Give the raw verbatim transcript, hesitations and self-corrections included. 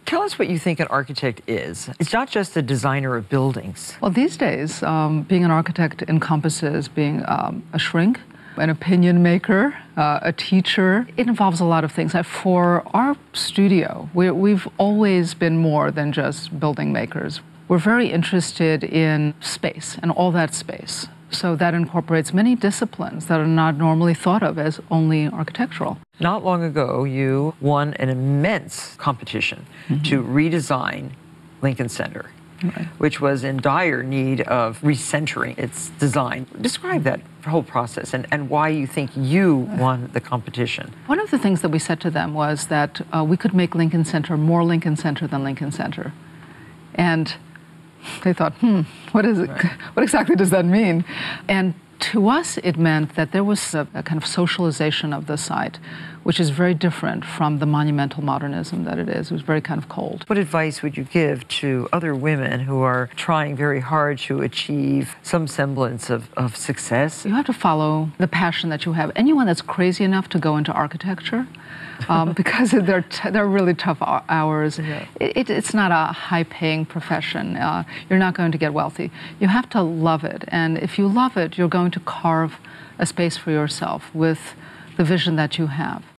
Tell us what you think an architect is. It's not just a designer of buildings. Well, these days, um, being an architect encompasses being um, a shrink, an opinion maker, uh, a teacher. It involves a lot of things. For our studio, we, we've always been more than just building makers. We're very interested in space and all that space. So that incorporates many disciplines that are not normally thought of as only architectural. Not long ago, you won an immense competition mm-hmm. to redesign Lincoln Center, right. which was in dire need of recentering its design. Describe that whole process and, and why you think you won the competition. One of the things that we said to them was that uh, we could make Lincoln Center more Lincoln Center than Lincoln Center. And they thought, hmm, what is it? Right. What exactly does that mean? And to us, it meant that there was a, a kind of socialization of the site, which is very different from the monumental modernism that it is. It was very kind of cold. What advice would you give to other women who are trying very hard to achieve some semblance of, of success? You have to follow the passion that you have. Anyone that's crazy enough to go into architecture, um, because they're, t they're really tough hours. Yeah. It, it's not a high-paying profession. Uh, you're not going to get wealthy. You have to love it. And if you love it, you're going to carve a space for yourself with the vision that you have.